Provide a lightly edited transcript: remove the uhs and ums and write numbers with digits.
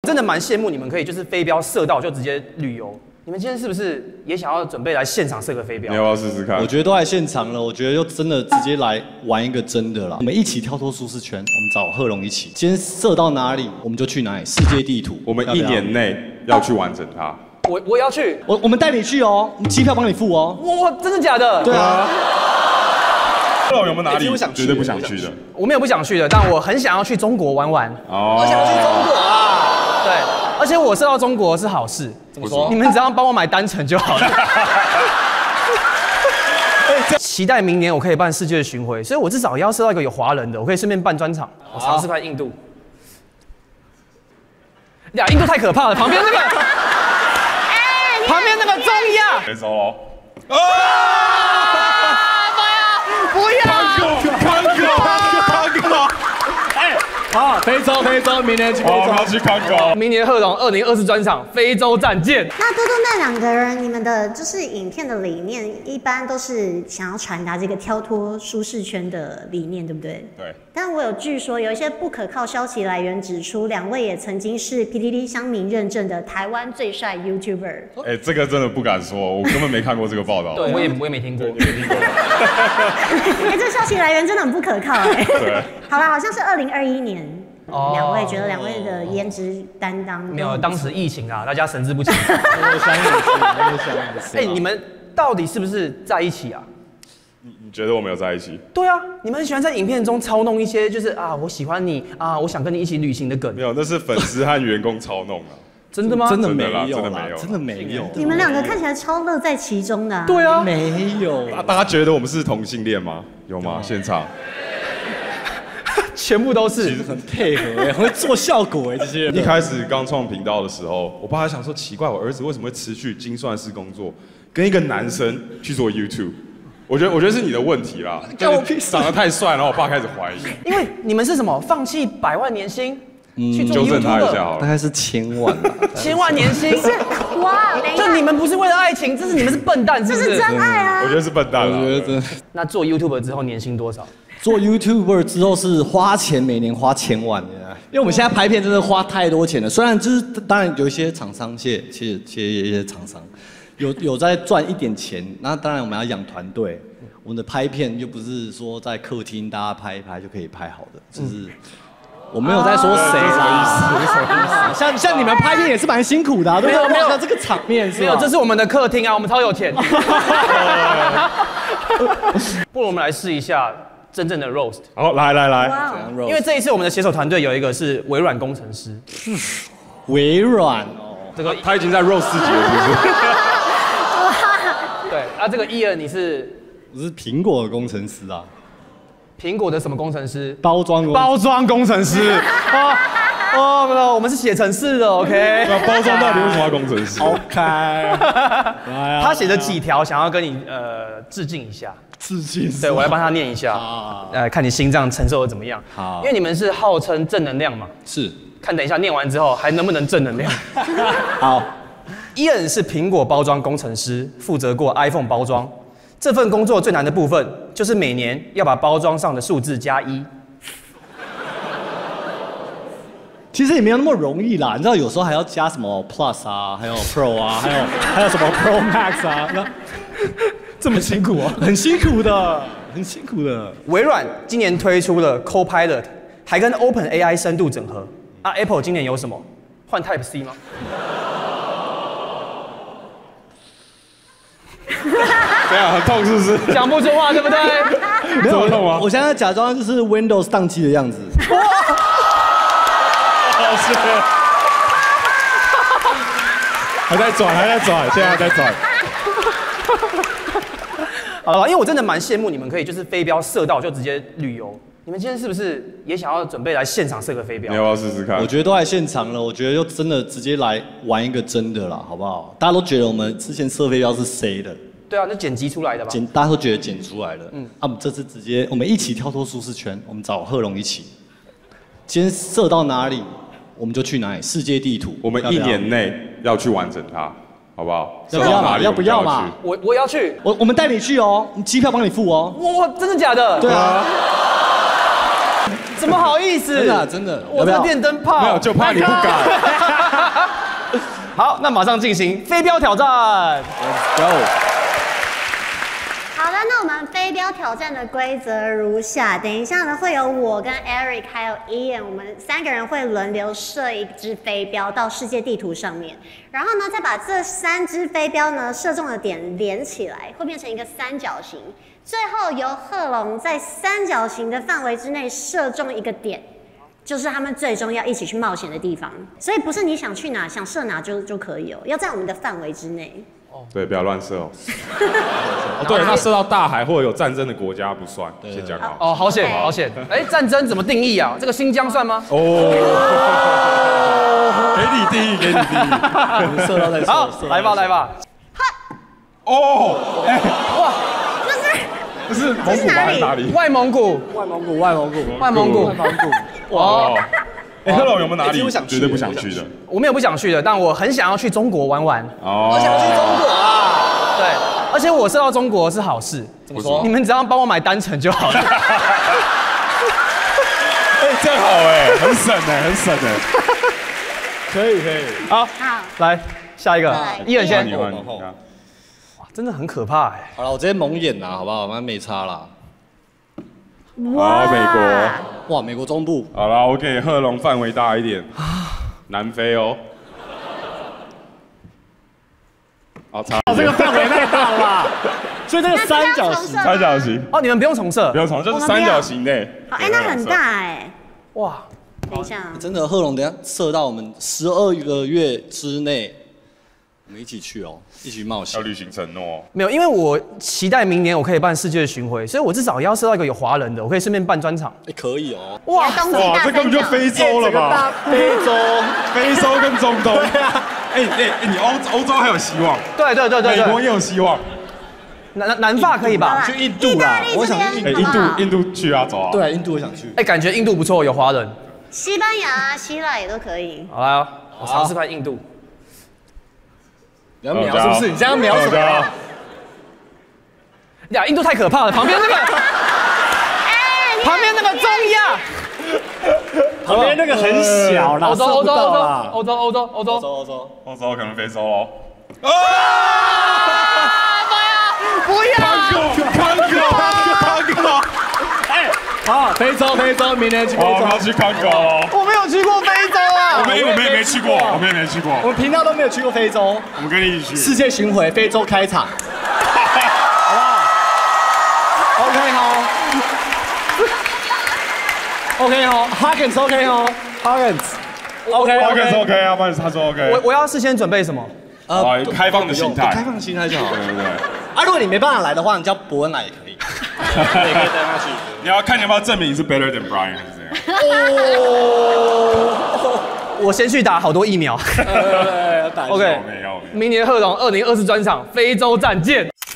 真的蛮羡慕你们可以就是飞镖射到就直接旅游。你们今天是不是也想要准备来现场射个飞镖？ 你要不要试试看？ 我觉得都来现场了，我觉得就真的直接来玩一个真的啦。我们一起跳脱舒适圈，我们找贺龙一起。今天射到哪里，我们就去哪里。世界地图， 我们1年内要去完成它。 我也要去， 我们带你去哦，我们机票帮你付哦。 哇，真的假的？ 对啊。 贺龙有没有哪里绝对不想去的？ 我没有不想去的，但我很想要去中国玩玩。 哦， 我想去中国啊！对，而且我射到中国是好事。怎么说？你们只要帮我买单程就好了。期待明年我可以办世界的巡回，所以我至少要射到一个有华人的，我可以顺便办专场。我尝试看印度。呀，印度太可怕了，旁边那个，旁边那个中亚。 别走喽！ 不要！ 康哥！ 哎，好，非洲，明年去非洲。 我要去康哥。 明年贺龙2024专场非洲战舰。 那多多那两个人，你们的就是影片的理念，一般都是想要传达这个跳脱舒适圈的理念，对不对？ 对。 但我有据说，有一些不可靠消息来源指出，两位也曾经是 PTT 乡民认证的台湾最帅 YouTuber。 哎，这个真的不敢说，我根本没看过这个报道。 对，我也没听过。 哎，这消息来源真的很不可靠哎。 对。 好啦，好像是2021年。两位觉得两位的颜值担当没有，当时疫情啊，大家神志不清。哎，你们到底是不是在一起啊？ 你觉得我们有在一起？ 对啊，你们很喜欢在影片中操弄一些就是啊，我喜欢你啊，我想跟你一起旅行的梗。 没有，那是粉丝和员工操弄啊。 真的吗？ 真的没有， 真的没有。 你们两个看起来超乐在其中的啊。 对啊， 没有。 大家觉得我们是同性恋吗？有吗？现场？ 全部都是， 其实很配合很会做效果这些人。 一开始刚创频道的时候，我爸还想说奇怪，我儿子为什么会辞去精算师工作，跟一个男生去做 YouTube？ 我觉得是你的问题啦，就是长得太帅，然后我爸开始怀疑。 因为你们是什么放弃100万年薪去做 YouTube？ 纠正他一下好了， 大概是1000万吧。 1000万年薪是哇， 就你们不是为了爱情，你们是笨蛋，是不是？ 这是真爱啊！ 我觉得是笨蛋。 我觉得真。 那做 YouTuber 之后年薪多少？ 做 YouTuber 之后是花钱，每年花1000万的，因为我们现在拍片真的花太多钱了。虽然就是当然有一些厂商，谢谢一些厂商，有在赚一点钱。那当然我们要养团队，我们的拍片又不是说在客厅大家拍一拍就可以拍好的，就是我没有在说谁啦。像你们拍片也是蛮辛苦的，对不对？没有这个场面是吧？ 没有，这是我们的客厅啊，我们超有钱。不如我们来试一下。真正的 roast， 好，来， 因为这一次我们的携手团队有一个是微软工程师， 微软哦， 这个他已经在 roast 自己了，是不是？ 对啊，这个伊恩你是？ 我是苹果的工程师啊， 苹果的什么工程师？ 包装工程师。哦，我们是写程式的 ，OK。 那包装到底为什么要工程师 ？OK。 他写的几条想要跟你致敬一下。 致敬。 对，我来帮他念一下。看你心脏承受的怎么样。 好。 因为你们是号称正能量嘛。 是。 看等一下念完之后还能不能正能量。 好。 伊恩是苹果包装工程师，负责过 iPhone 包装。这份工作最难的部分就是每年要把包装上的数字加1。 其实也没有那么容易啦，你知道有时候还要加什么 Plus 啊，还有 Pro 啊，还有什么 Pro Max 啊，那这么辛苦啊，很辛苦的。 微软今年推出了 Copilot， 还跟 OpenAI 深度整合。啊 ，Apple 今年有什么？换 Type C 吗？ 对啊，很痛是不是？ 讲不出话，对不对？ 没有痛吗？ 我现在假装就是 Windows 宕机的样子。 是，还在转，现在还在转。 好了，因为我真的蛮羡慕你们可以就是飞镖射到就直接旅游。你们今天是不是也想要准备来现场射个飞镖？ 你要不要试试看？ 我觉得都来现场了，我觉得就真的直接来玩一个真的啦，好不好？大家都觉得我们之前射飞镖是谁的？ 对啊，那剪辑出来的吧？ 大家都觉得剪出来的。我们这次直接我们一起跳脱舒适圈，我们找贺龙一起。今天射到哪里？我们就去哪里？世界地图， 我们1年内要去完成它，好不好？ 要不要嘛？ 我要去， 我们带你去哦，机票帮你付哦。 哇，真的假的？ 对啊。 怎么好意思？ 真的， 我这电灯泡， 没有，就怕你不敢。 好，那马上进行飞镖挑战。 Let's go。 好的，那我们飞镖挑战的规则如下：等一下呢，会有我跟 Eric 还有 Ian， 我们3个人会轮流射一支飞镖到世界地图上面，然后呢，再把这3支飞镖呢射中的点连起来，会变成一个三角形。最后由贺龙在三角形的范围之内射中一个点，就是他们最终要一起去冒险的地方。所以不是你想去哪想射哪就可以哦，要在我们的范围之内。 对，不要乱射哦。对，那射到大海或者有战争的国家不算，先讲好。 哦，好险，好险！哎，战争怎么定义啊？这个新疆算吗？ 哦，给你定义，给你定义。 我们射到再说。 好，来吧，来吧。 哦， 哇， 这是蒙古吗？还是哪里？ 外蒙古， 外蒙古，外蒙古， 外蒙古， 外蒙古。 哇！哎，贺龙有没有哪里绝对不想去的？ 我没有不想去的，但我很想要去中国玩玩。 哦， 我想去中国啊！ 对，而且我射到中国是好事。 怎么说？ 你们只要帮我买单程就好了。 哎，这样好哎，很省哎，很省哎。可以可以。 好，来下一个，Ian先。 你换。哇， 真的很可怕哎。 好了，我直接蒙眼啦，好不好？反正没差啦。 好，美国。 哇，美国中部。 好了，我给贺龙范围大一点，南非哦。好，差。 这个范围太大了吧？所以这个三角形， 三角形。 哦，你们不用重射， 不用重，就是三角形的。 好，哎，那很大哎。 哇， 等一下， 真的，贺龙等一下射到我们12个月之内，我们一起去哦，一起冒险。 要履行承诺。 没有，因为我期待明年我可以办世界巡回，所以我至少要射到一个有华人的，我可以顺便办专场。 哎，可以哦。 哇，冬季大这根本就非洲了吧？ 非洲， 非洲跟中东。哎，你欧洲还有希望。 对， 美国也有希望。 南法可以吧？ 去印度啦，我想去印度去啊，走啊。 对，印度我想去。 哎，感觉印度不错，有华人。 西班牙、希腊也都可以。 好来哦，我尝试看印度。 你要瞄是不是？你这样瞄什么？ 呀，印度太可怕了，旁边那个，旁边那个中亚， 旁边那个很小啦， 欧洲欧洲可能非洲喽。 不要！ 康狗！ 哎，好，非洲，明年去非洲。 我们要去康狗哦。 我没有去过非洲啊。 我们也没去过，我们也没去过。 我们频道都没有去过非洲。 我们跟你一起去。 世界巡回，非洲开场，好不好 ？OK 哦。OK 哦 ，Huggins OK 哦 ，Huggins OK 啊，不然他说 OK。 我要事先准备什么？ 开放的心态， 开放的心态就好。 对。 啊，如果你没办法来的话，你叫伯恩来也可以，也可以带他去。 你要看你要不要证明你是 better than Brian 还是怎样？ 我先去打好多疫苗。OK，明年贺龙2024专场非洲站见。